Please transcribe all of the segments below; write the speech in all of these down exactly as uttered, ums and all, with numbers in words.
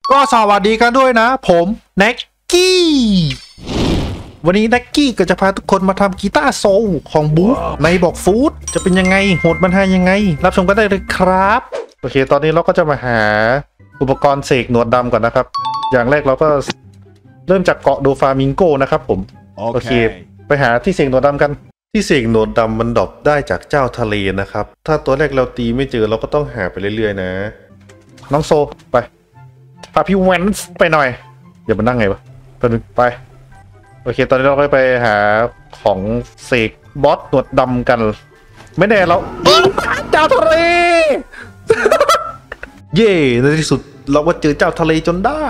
ก็สวัสดีกันด้วยนะผมแน็กกี้วันนี้แน็กกี้ก็จะพาทุกคนมาทำกีตาร์โซลของบุ๊กในบอกฟูดจะเป็นยังไงโหดมันหายังไงรับชมกันได้เลยครับโอเคตอนนี้เราก็จะมาหาอุปกรณ์เสกหนวดดำก่อนนะครับอย่างแรกเราก็เริ่มจากเกาะโดฟามิงโกนะครับผมโอเคไปหาที่เสกหนวดดำกันที่เสกหนวดดำมันดรอปได้จากเจ้าทะเลนะครับถ้าตัวแรกเราตีไม่เจอเราก็ต้องหาไปเรื่อยๆนะน้องโซไปพาพี่แวนส์ไปหน่อยอย่ามานั่งไงวะไปนึงไปโอเคตอนนี้เราก็ไปหาของเสกบอสหนวดดำกันไม่แน่เราเจ้าทะเล เย่ในที่สุดเราก็เจอเจ้าทะเลจนได้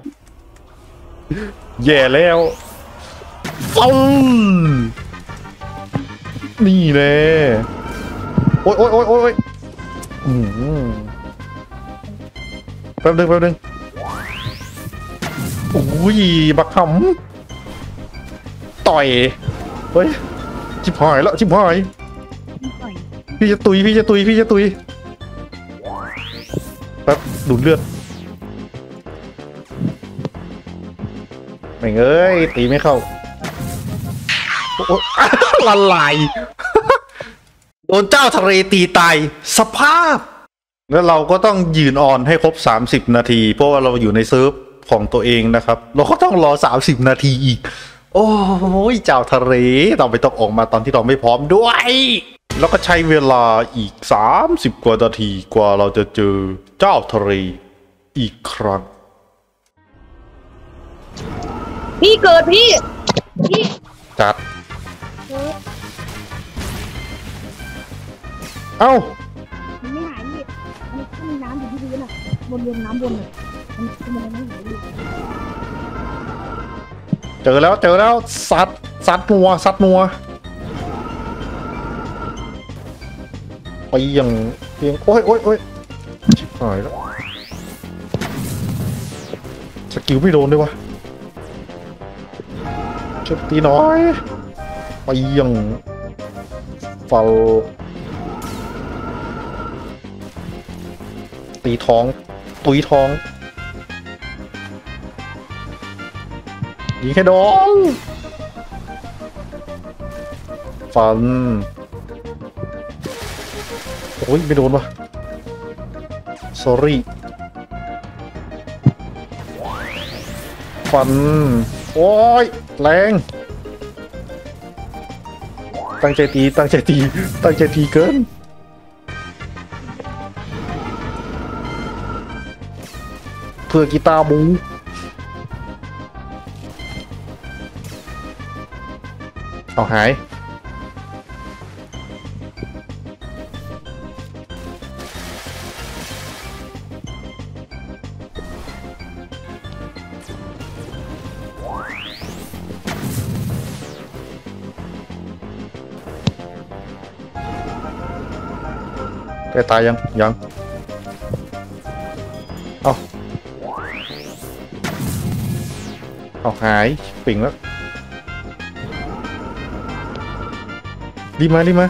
แย่แล้วฟังนี่แน่โอ๊ยโอ๊ยโอ๊ยโอ๊ยอืมแป๊บนึงแป๊บนึงโอ้ยบักขำต่อยเฮ้ยชิบหายแล้วชิบหายพี่จะตุยพี่จะตุยพี่จะตุยแป๊บดูดเลือดไม่เอ้ยตีไม่เข้าโอ้ละลายโดนเจ้าทะเลตีตายสภาพแล้วเราก็ต้องยืนออนให้ครบสามสิบนาทีเพราะว่าเราอยู่ในเซิร์ฟของตัวเองนะครับเราก็ต้องรอสามสิบนาทีอีกโอ้ยเจ้าทะเลเราไม่ต้องออกมาตอนที่เราไม่พร้อมด้วยแล้วก็ใช้เวลาอีกสามสิบกว่านาทีกว่าเราจะเจอเจ้าทะเลอีกครั้งพี่เกิดพี่พี่จัดเอ้ามันไม่หายพี่มันขึ้นน้ำอยู่ที่พื้นอ่ะบนบนน้ำบนอ่ะมันมันไม่หายพี่เจอแล้วเจอแล้วซัดซัดนัวซัดนัวไปยังเพียงโอ้ยโอ้ยโอ้ยชิบหายแล้วสกิลไม่โดนด้วยวะช่วยตีน้อยไปยังฟาตีท้องตุยท้องยิงแค่ดองฟันโอ้ยไม่โดนวะ sorry ฟันโอ้ยแรงตั้งใจตีตั้งใจตีตั้งใจตีเกินเพื่อกีตาร์บูเอาหายแกตายยังยังเอาเอาหายปิ่งแล้วรีบมารีบมา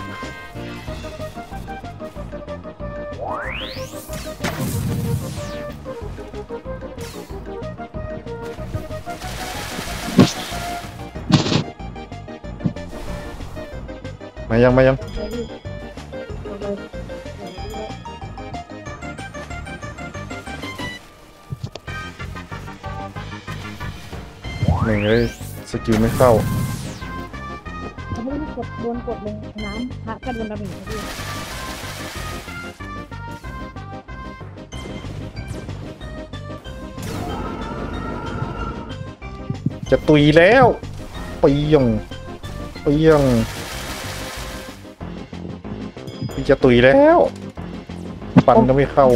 มายังมายังไม่เลยสกิลไม่เข้าเขาไม่ได้กดโดนกดลงน้ำพระก็โดนระเบิดพี่จะตุยแล้วไปยังไปยังพี่จะตุยแล้วปันก็ไม่เข้า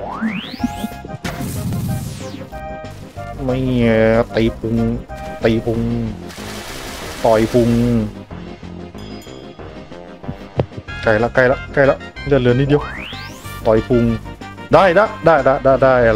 ไม่ตีพุงตีพุงต่อยพุงใกล้ละใกล้ละใกล้ละเลือดเหลือนิดเดียวต่อยพุงได้ได้ได้ได้ได้ได้อะไร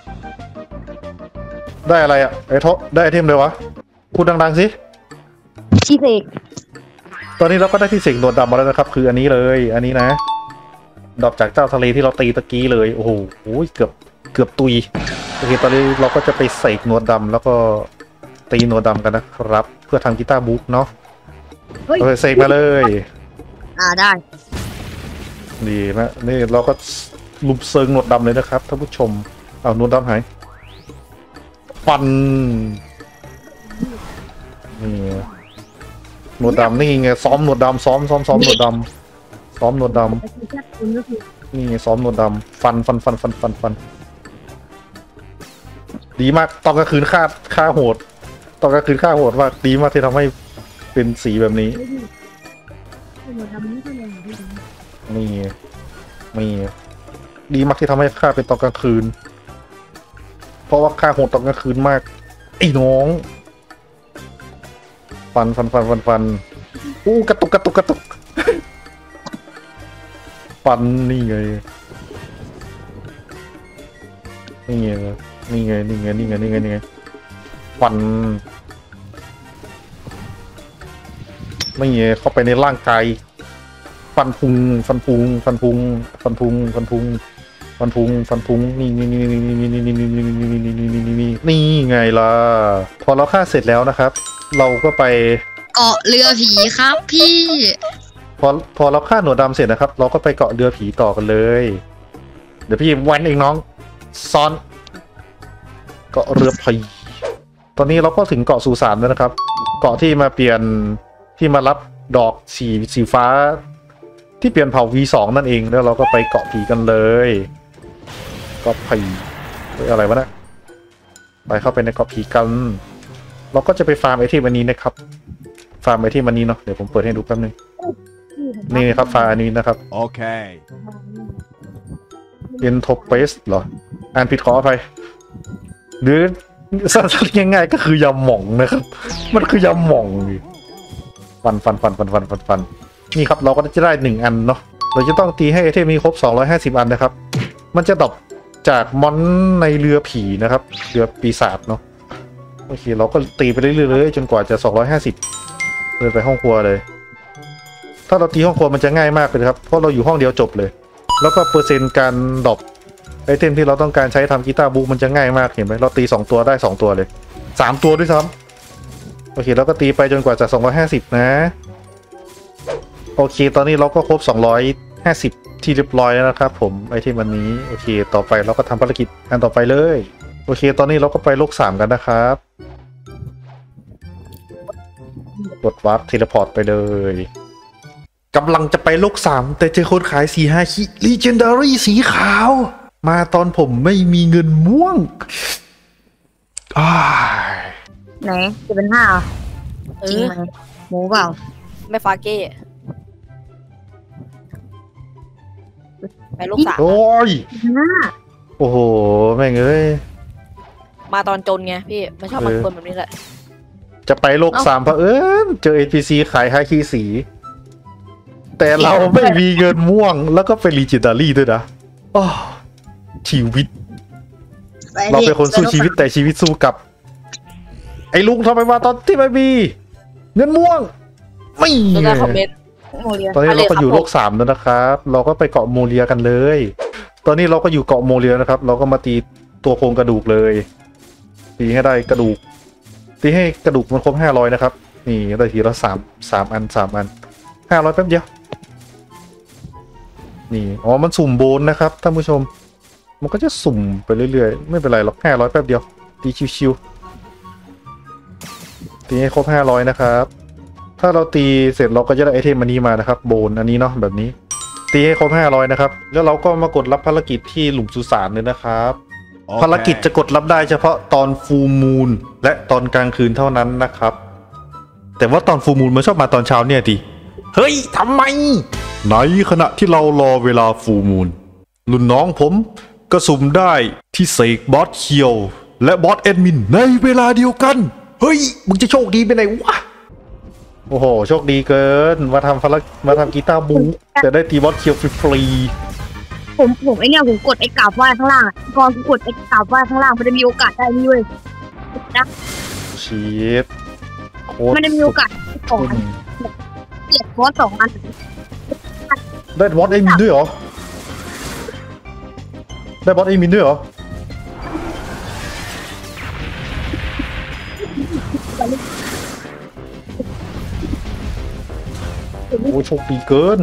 ได้อะไรอ่ะไอ้ทศได้ไอเทมเลยวะพูดดังๆสิที่เสกตอนนี้เราก็ได้ที่เสกหนวดดำมาแล้วนะครับคืออันนี้เลยอันนี้นะดรอปจากเจ้าทะเลที่เราตีตะกี้เลยโอ้โหเกือบเกือบตุยเคตอนนี้เราก็จะไปเสกหนวดดำแล้วก็ตีหนวดดำกันนะครับ เพื่อทำกีตาร์บุ๊กเนาะเฮ้ยเสกมาเลยอ่าได้ดีนะนี่เราก็ลุมเซิงหนวดดำเลยนะครับท่านผู้ชมเอาหนวดดำหายฟันนี่หนวดดำนี่ไงซ้อมหนวดดำซ้อมซ้อมซ้อมหนวดดำซ้อมหนวดดำนี่ไงซ้อมหนวดดำฟันฟันฟันฟันฟันฟันดีมากตอนกลางคืนฆ่าฆ่าโหดตอนกลางคืนฆ่าโหดมากดีมากที่ทำให้เป็นสีแบบนี้นี่นี่ดีมากที่ทำให้ฆ่าเป็นตอนกลางคืนเพราะว่าฆ่าโหดตอนกลางคืนมากไอ้น้องฟันฟันฟันฟันฟันอู้กระตุกกระตุกกระตุกฟันนี่ไงนี่ไงนี่ไงนี่ไงนี่ไงนี่ไงนี่ไงฟันไม่ไงเข้าไปในร่างกายฟันพุงฟันพุงฟันพุงฟันพุงฟันพุงฟันพุงฟันพุงนี่นี่นี่นี่นี่นี่นี่นี่นี่นี่นี่นี่นี่นี่นี่ไงล่ะพอเราฆ่าเสร็จแล้วนะครับเราก็ไปเกาะเรือผีครับพี่พอพอเราฆ่าหนวดดำเสร็จนะครับเราก็ไปเกาะเรือผีต่อกันเลยเดี๋ยวพี่วันเองน้องซ้อนเกาะเรือผีตอนนี้เราก็ถึงเกาะสุสานแล้วนะครับเกาะที่มาเปลี่ยนที่มารับดอกสีสีฟ้าที่เปลี่ยนเผ่า วี สอง นั่นเองแล้วเราก็ไปเกาะผีกันเลยเกาะผีอะไรวะนะไปเข้าไปในเกาะผีกันเราก็จะไปฟาร์มไอเทมอันนี้นะครับฟาร์มไอเทมอันนี้เนาะเดี๋ยวผมเปิดให้ดูแป๊บนึงนี่ครับฟาร์มอันนี้นะครับโอเคเอ็นโทเปสเหรออ่านผิดขออภัยหรือสั้นๆง่ายๆก็คือยำหม่องนะครับมันคือยำหม่องฟันฟันฟันฟันฟันฟันฟันนี่ครับเราก็จะได้หนึ่งอันเนาะเราจะต้องตีให้ไอเทมนี้ครบสองร้อยห้าสิบอันนะครับมันจะดรอปจากมอนในเรือผีนะครับเรือปีศาจเนาะโอเคเราก็ตีไปเรื่อยๆจนกว่าจะสองร้อยห้าสิบเดินไปห้องครัวเลยถ้าเราตีห้องครัวมันจะง่ายมากเลยครับเพราะเราอยู่ห้องเดียวจบเลยแล้วก็เปอร์เซ็นต์การดรอปไอเทมที่เราต้องการใช้ทำกีตาร์บุ๊กมันจะง่ายมากเห็นไหมเราตีสองตัวได้สองตัวเลยสามตัวด้วยซ้ำโอเคแล้วก็ตีไปจนกว่าจะสองร้อยห้าสิบนะโอเคตอนนี้เราก็ครบสองร้อยห้าสิบที่เรียบร้อยแล้วนะครับผมไอเทมวันนี้โอเคต่อไปเราก็ทำภารกิจอันต่อไปเลยโอเคตอนนี้เราก็ไปโลกสามกันนะครับกดวาร์ปเทเลพอร์ตไปเลยกำลังจะไปโลกสามแต่เจอคนขายสีฮาคิลีเจนดารี่สีขาวมาตอนผมไม่มีเงินม่วงไหนจะเป็นห้าจริงไหมหมูเปล่าไม่ฟาเก้ไปลูกสาวโอ้ยโอ้โหแม่งเอ้ยมาตอนจนไงพี่ไม่ชอบมันคนแบบนี้แหละจะไปโลกสามเพราะเอิญเจอ เอ็น พี ซี ขายฮาคิสีแต่เราไม่มีเงินม่วงแล้วก็เป็นลีเจนดารี่ด้วยนะอ๋อชีวิตเราเป็นคนสู้ชีวิตแต่ชีวิตสู้กับไอ้ลุงทำไมมาตอนที่ไม่มีเงินม่วงไม่ตอนนี้เราก็อยู่โลกสามแล้วนะครับเราก็ไปเกาะโมเลียกันเลยตอนนี้เราก็อยู่เกาะโมเลียนะครับเราก็มาตีตัวโครงกระดูกเลยตีให้ได้กระดูกตีให้กระดูกมันครบห้าร้อยนะครับนี่ได้ทีละสามสามอันสามอันห้าร้อยแป๊บเดียวนี่อ๋อมันสุ่มโบนนะครับท่านผู้ชมมันก็จะสุ่มไปเรื่อยๆไม่เป็นไรหรอกห้าร้อยแป๊บเดียวตีชิวๆตีให้ครบห้าร้อยนะครับถ้าเราตีเสร็จเราก็จะได้ไอเทมอันนี้มานะครับโบนอันนี้เนาะแบบนี้ตีให้ครบห้าร้อยนะครับแล้วเราก็มากดรับภารกิจที่หลุมสุสานเลยนะครับ okay. ภารกิจจะกดรับได้เฉพาะตอนฟูลมูนและตอนกลางคืนเท่านั้นนะครับแต่ว่าตอนฟูลมูนมันชอบมาตอนเช้าเนี่ยดิเฮ้ยทำไมในขณะที่เรารอเวลาฟูลมูนรุ่นน้องผมก็สุ่มได้ที่เสกบอสเคียวและบอสแอดมินในเวลาเดียวกันเฮ้ยมึงจะโชคดีไปไหนวะโอ้โหโชคดีเกินมาทำภารกิจมาทำกีตาร์บูแต่ได้ตีบอสเคียวฟรีๆผมผมไอเนี่ยผมกดไอกราบไหว้ข้างล่างก่อนกดไอกราบไหว้ข้างล่างมันจะมีโอกาสได้นี่เว้ยนะชีตมันจะมีโอกาสสองอันเก็บบอสสองอันได้บอสเอมินด้วยเหรอได้บอสเอมินด้วยเหรออ้โชคดีเกิน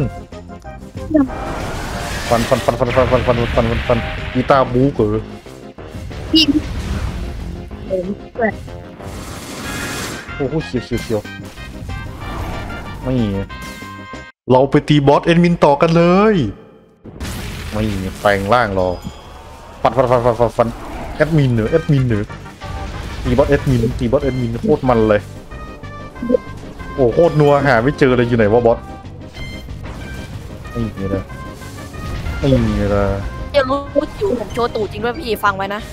ฟันฟันฟันฟันฟันฟันฟันฟันฟันฟันกีตาร์บูเกอร์พี่ผมเปิดโอ้โหเขียวเขียวเขียวไม่เราไปตีบอสเอ็นมินต่อกันเลยไม่แปลงร่างรอฟันฟันฟันฟันฟันฟันแอดมินเหนือแอดมินเหนือตีบอสแอดมินตีบอสแอดมินโคตรมันเลยโอ้โคตรนัวหาไม่เจอเลยอยู่ไหนวะบอสไม่มีเลยไม่มีเลยเดี๋ยวรู้อยู่ผมโชว์ตู่จริงด้วยพี่ฟังไว้นะ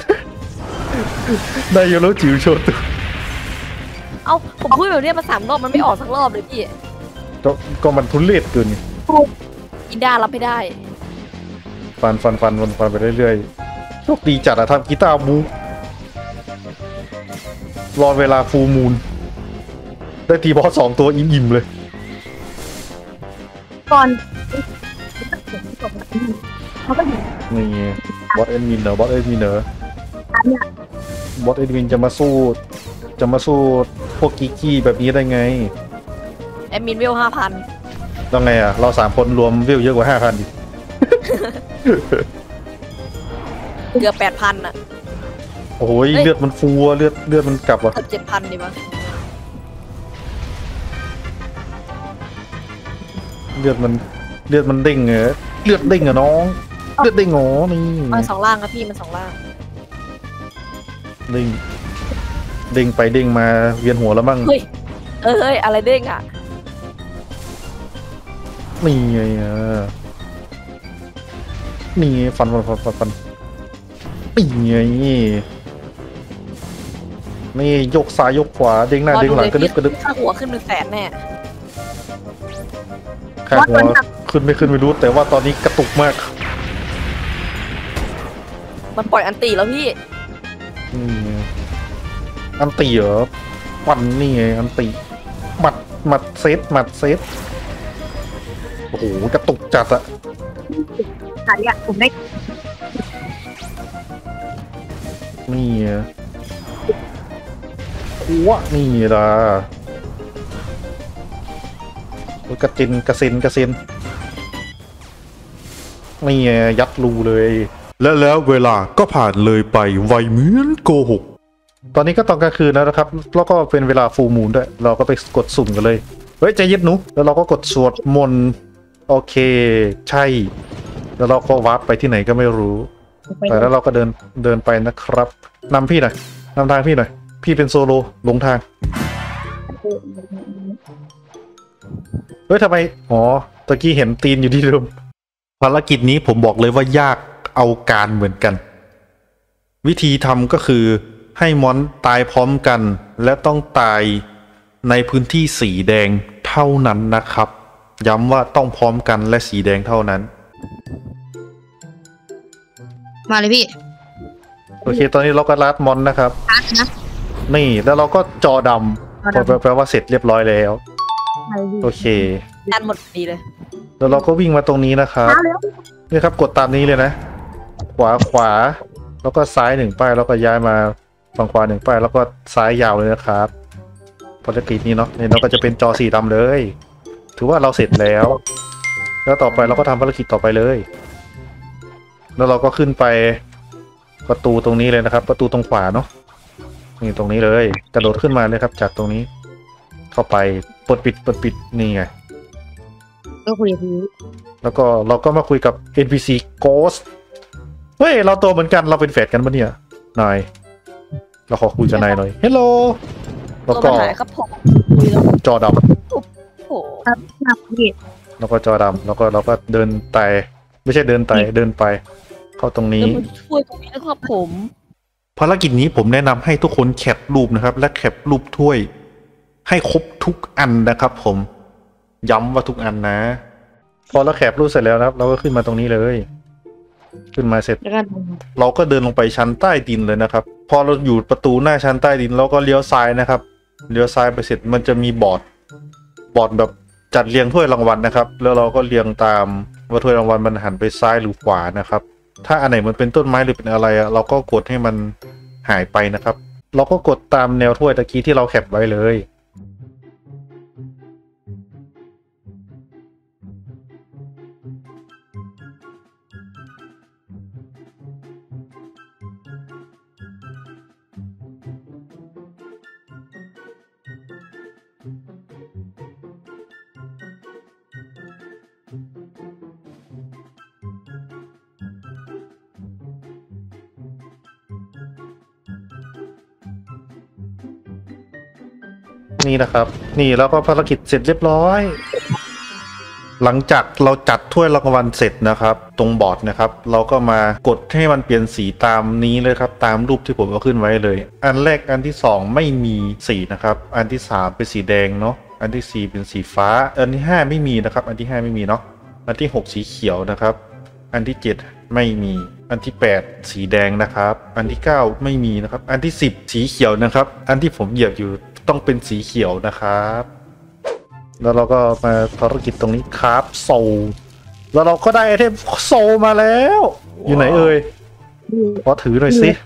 ได้เยอะแล้วจิ๋วโชว์ตัวเอ้าผมพูดแบบนี้มาสามรอบมันไม่ออกสักรอบเลยพี่ก็ก็มันทุเรศเกินอินด้ารับไม่ได้ฟันฟันฟันฟันฟันไปเรื่อยๆโชคดีจัดอะทำกีตาร์บูรอเวลาฟูลมูนได้ตีบอสสองตัวอิ่มๆเลยก่อนเขาก็เห็นนี่ไงบอสเอ็นมินเหรอบอสเอ็นมินเหรอร้านเนี่ยบอสเอ็นมินจะมาสู้จะมาสู้พวกกิกกี้แบบนี้ได้ไงแอดมินเวลห้าพันต้องไงอะเราสามคนรวมวิวเยอะกว่าห้าพันดิเกือบแปดพันอะโอ้ยเลือดมันฟูอะเลือดเลือดมันกลับว่ะเกือบเจ็ดพันดีมั้งเลือดมันเลือดมันเด้งเหรอเลือดเด้งเหรอน้องเลือดเด้งเหรอนี่มันสองล่างครับพี่มันสองล่างเด้งเด้งไปเด้งมาเวียนหัวแล้วมั่งเฮ้ยเออเฮ้ยอะไรเด้งอะนี่ไงอ่ะนี่ไงฟันฟันฟันฟันฟันนี่ไงนี่ยกซ้ายยกขวาเด้งหน้าเด้งหลังกระดึบกระดึบค่าหัวขึ้นเป็นแสนแน่ข้างหัวขึ้นไม่ขึ้นไม่รู้แต่ว่าตอนนี้กระตุกมากมันปล่อยอันตีแล้วพี่นี่ไงอันตีเหรอฟันนี่ไงอันตีหมัดหมัดเซตหมัดเซตโอ้โหกระตุกจัดอะขายอ่ะผมได้นี่ไงหัวนี่ล่ะกระจินกระเซ็นกระเซ็นนี่ไงยัดรูเลย และแล้วเวลาก็ผ่านเลยไปไวเหมือนโกหกตอนนี้ก็ตอนกลางคืนแล้วนะครับแล้วก็เป็นเวลาฟูลมูนด้วยเราก็ไปกดสุ่มกันเลยเฮ้ยใจเย็นหนูแล้วเราก็กดสวดมนต์โอเคใช่แล้วเราก็วาร์ปไปที่ไหนก็ไม่รู้แต่แล้วเราก็เดินเดินไปนะครับนำพี่หน่อยนำทางพี่หน่อยพี่เป็นโซโลหลงทางเฮ้ยทำไมอ๋อตะกี้เห็นตีนอยู่ที่เดิมภารกิจนี้ผมบอกเลยว่ายากเอาการเหมือนกันวิธีทำก็คือให้มอนตายพร้อมกันและต้องตายในพื้นที่สีแดงเท่านั้นนะครับย้ำว่าต้องพร้อมกันและสีแดงเท่านั้นมาเลยพี่โอเคตอนนี้เราก็ลัดมอนนะครับพักนะนี่แล้วเราก็จอดำแปลว่าเสร็จเรียบร้อยแล้วโอเคดันหมดดีเลยแล้วเราก็วิ่งมาตรงนี้นะครับนี่ครับกดตามนี้เลยนะ ขวาขวาแล้วก็ซ้ายหนึ่งป้ายแล้วก็ย้ายมาฝั่งขวาหนึ่งป้ายแล้วก็ซ้ายยาวเลยนะครับภารกิจนี้เนาะนี่เราก็จะเป็นจอสีดำเลย ถือว่าเราเสร็จแล้ว แล้วต่อไปเราก็ทำภารกิจต่อไปเลย แล้วเราก็ขึ้นไปประตูตรงนี้เลยนะครับ ประตูตรงขวาเนาะนี่ตรงนี้เลยกระโดดขึ้นมาเลยครับจากตรงนี้ เข้าไปเปิดปิดเปิดปิดนี่ไงก็คุยกับพี่แล้วก็เราก็มาคุยกับ เอ็น พี ซี Ghost เฮ้ยเราตัวเหมือนกันเราเป็นแฝดกันปะเนี่ยนายเราขอคุยกับนายหน่อย เฮลโลแล้วตัวก็ปัญหาครับผมคุยแล้วจอดโอ้โหครับครับพี่ำแล้วก็จอดำแล้วก็เราก็เดินไต่ไม่ใช่เดินไต่เดินไป เข้าตรงนี้แล้วมันช่วยตรงนี้นะครับผมภารกิจนี้ผมแนะนำให้ทุกคนแคปรูปนะครับ และแคปรูปถ้วย ให้ครบทุกอันนะครับ ผมย้ำว่าทุกอันนะ พอเราแคปรูปเสร็จแล้วนะครับ เราก็ขึ้นมาตรงนี้เลย ขึ้นมาเสร็จแล้วก็เราก็เดินลงไปชั้นใต้ดินเลยนะครับ พอเราอยู่ประตูหน้าชั้นใต้ดินเราก็เลี้ยวซ้ายนะครับเลี้ยวซ้ายไปเสร็จมันจะมีบอร์ดบอร์ดแบบจัดเรียงถ้วยรางวัลนะครับ แล้วเราก็เรียงตามว่าถ้วยรางวัลมันหันไปซ้ายหรือขวานะครับ ถ้าอันไหนมันเป็นต้นไม้หรือเป็นอะไรอะเราก็กดให้มันหายไปนะครับ เราก็กดตามแนวถ้วยตะกี้ที่เราแคปไว้เลยนี่นะครับ นี่แล้วก็ภารกิจเสร็จเรียบร้อย หลังจากเราจัดถ้วยรางวัลเสร็จนะครับ ตรงบอร์ดนะครับ เราก็มากดให้มันเปลี่ยนสีตามนี้เลยครับ ตามรูปที่ผมเอาขึ้นไว้เลย อันแรกอันที่สองไม่มีสีนะครับ อันที่สามเป็นสีแดงเนาะอันที่สี่เป็นสีฟ้า อันที่ห้าไม่มีนะครับ อันที่ห้าไม่มีเนาะอันที่หกสีเขียวนะครับ อันที่เจ็ดไม่มีอันที่แปดสีแดงนะครับ อันที่เก้าไม่มีนะครับ อันที่สิบสีเขียวนะครับ อันที่ผมเหยียบอยู่ต้องเป็นสีเขียวนะครับแล้วเราก็มาภารกิจตรงนี้ครับโซลแล้วเราก็ได้ไอเทมโซลมาแล้ว อยู่ไหนเอ่ยขอถือหน่อยสิ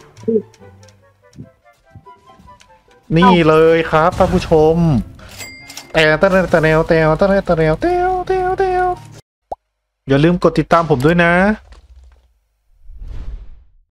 นี่เลยครับท่านผู้ชมแต่ตะแนวตะแนวตะแนวตะแนวตะแนวตะแนวตะแนวอย่าลืมกดติดตามผมด้วยนะ